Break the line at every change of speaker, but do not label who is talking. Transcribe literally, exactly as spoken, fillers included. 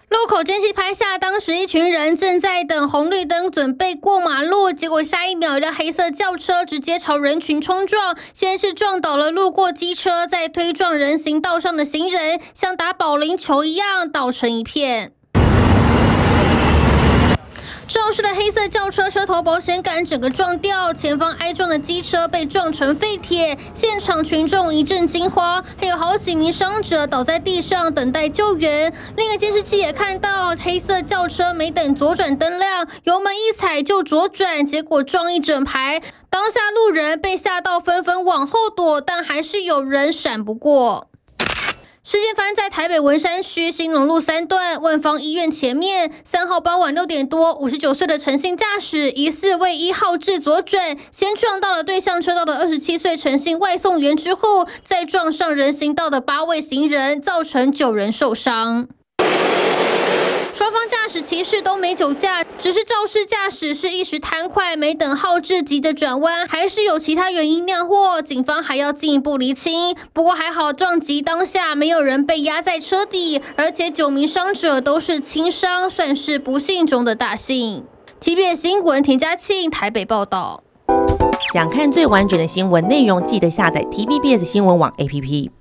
路口监视拍下，当时一群人正在等红绿灯，准备过马路，结果下一秒，一辆黑色轿车直接朝人群冲撞，先是撞倒了路过机车，再推撞人行道上的行人，像打保龄球一样倒成一片。肇事的黑色轿车车头保险杆整个撞掉，前方挨撞的机车被撞成废铁，现场群众一阵惊慌，还有好几名伤者倒在地上等待救援。另一个监视器也看到，黑色轿车没等左转灯亮，油门一踩就左转，结果撞一整排。当下路人被吓到纷纷往后躲，但还是有人闪不过。事件发生在台北文山区兴隆路三段万芳医院前面。三号傍晚六点多，五十九岁的陈姓驾驶疑似为一号至左转，先撞到了对向车道的二十七岁陈姓外送员，之后再撞上人行道的八位行人，造成九人受伤。双方驾驶骑士都没酒驾，只是肇事驾驶是一时贪快，没等号志急着转弯，还是有其他原因酿祸，警方还要进一步厘清。不过还好，撞击当下没有人被压在车底，而且九名伤者都是轻伤，算是不幸中的大幸。T V B S 新闻田嘉庆台北报道。
想看最完整的新闻内容，记得下载 T V B S 新闻网 A P P。